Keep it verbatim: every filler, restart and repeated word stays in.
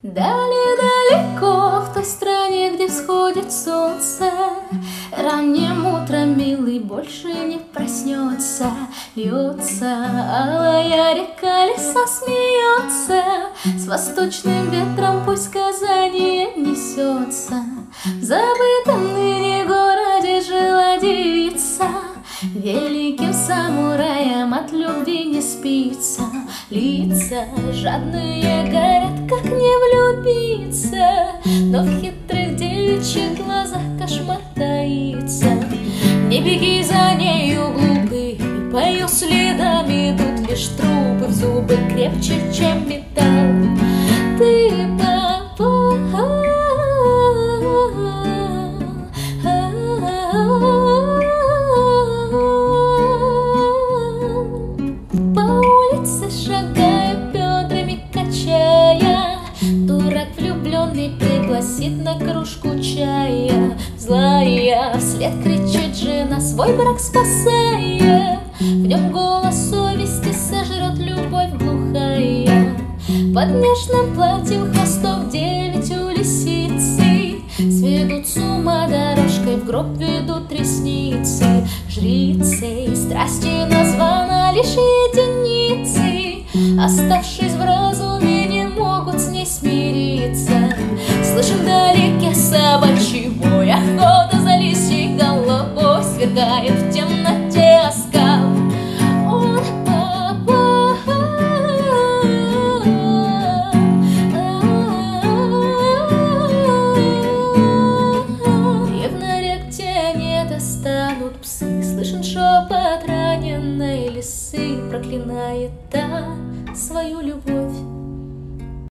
Далее-далеко, в той стране, где всходит солнце, ранним утром милый больше не проснется. Льется алая река, леса смеется, с восточным ветром пусть сказание несется. В забытом ныне городе жила девица, великим самураем от любви не спится. Лица жадные горят, как не влюбиться, но в хитрых девичьих глазах кошмар таится. Не беги за нею, глупый, по ее следам идут лишь трупы, в зубы крепче, чем металл. Ты попал по улице, шагая, бедрами качая, дурак влюбленный пригласит на кружку чая. Злая вслед кричит жена, свой брак спасая, в нем голос совести сожрет любовь глухая. Под нежным платьем хвостов девять у лисицы сведут с ума дорожкой, в гроб ведут ресницы. Жрицей страсти названа лишь единицы, оставшись в разуме